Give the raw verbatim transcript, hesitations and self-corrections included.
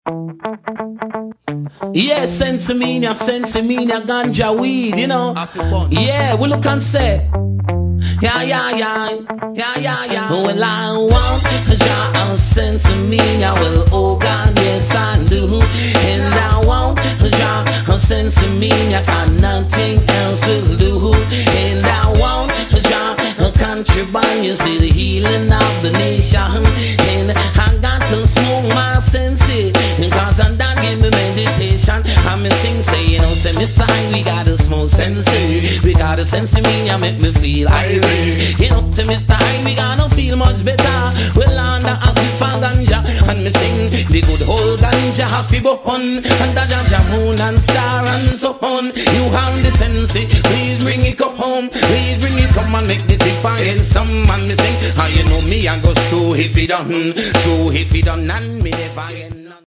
Yeah, sensimania, sensimania, ganja weed, you know. Yeah, we look and say, yeah, yeah, yeah, yeah, yeah, yeah. Well, I want Jah sensimania, well, oh God, yes I do. And I want Jah sensimania, cause nothing else will do. And I want Jah contraband, you see the healing of the nation. And I got to smoke my sensi, cause I done give me meditation. I'm a sing, say, you know, say me sign, we got a small sensi. We got a sensi, me, I make me feel irate. You know, to me time, we gonna feel much better. Well, under as we found ganja, and me sing, the good whole ganja happy bun, and the ganja moon and star and so on. You have the sensi, please bring it come home. Please bring it come and make the tip and some man me sing. How you know me, I go school if he done, school if he done, and me never get none.